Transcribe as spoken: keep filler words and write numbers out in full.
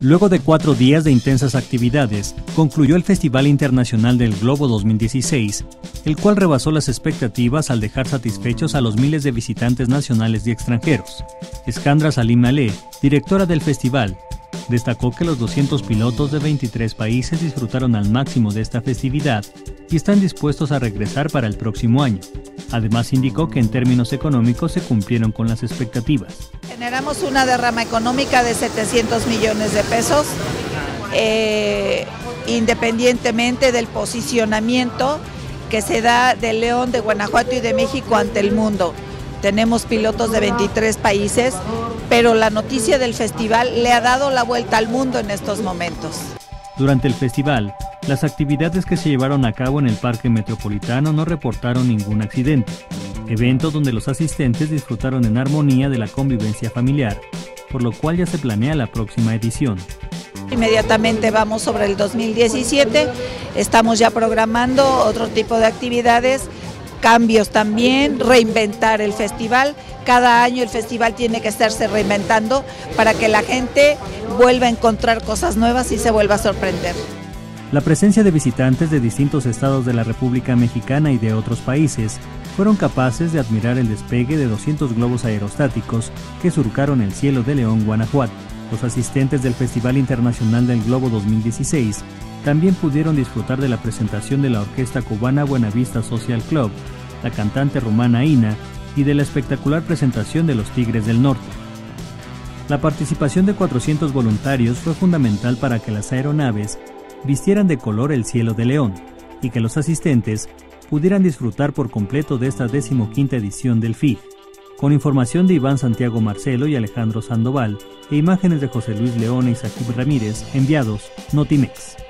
Luego de cuatro días de intensas actividades, concluyó el Festival Internacional del Globo dos mil dieciséis, el cual rebasó las expectativas al dejar satisfechos a los miles de visitantes nacionales y extranjeros. Eskandra Salim Maleh, directora del festival, destacó que los doscientos pilotos de veintitrés países disfrutaron al máximo de esta festividad y están dispuestos a regresar para el próximo año. Además, indicó que en términos económicos se cumplieron con las expectativas. Generamos una derrama económica de setecientos millones de pesos, eh, independientemente del posicionamiento que se da de León, de Guanajuato y de México ante el mundo. Tenemos pilotos de veintitrés países, pero la noticia del festival le ha dado la vuelta al mundo en estos momentos. Durante el festival, las actividades que se llevaron a cabo en el Parque Metropolitano no reportaron ningún accidente, evento donde los asistentes disfrutaron en armonía de la convivencia familiar, por lo cual ya se planea la próxima edición. Inmediatamente vamos sobre el dos mil diecisiete, estamos ya programando otro tipo de actividades, cambios también, reinventar el festival. Cada año el festival tiene que estarse reinventando para que la gente vuelva a encontrar cosas nuevas y se vuelva a sorprender. La presencia de visitantes de distintos estados de la República Mexicana y de otros países fueron capaces de admirar el despegue de doscientos globos aerostáticos que surcaron el cielo de León, Guanajuato. Los asistentes del Festival Internacional del Globo dos mil dieciséis también pudieron disfrutar de la presentación de la orquesta cubana Buenavista Social Club, la cantante rumana Ina y de la espectacular presentación de los Tigres del Norte. La participación de cuatrocientos voluntarios fue fundamental para que las aeronaves vistieran de color el cielo de León y que los asistentes pudieran disfrutar por completo de esta decimoquinta edición del F I G. Con información de Iván Santiago Marcelo y Alejandro Sandoval e imágenes de José Luis León y Saquib Ramírez, enviados Notimex.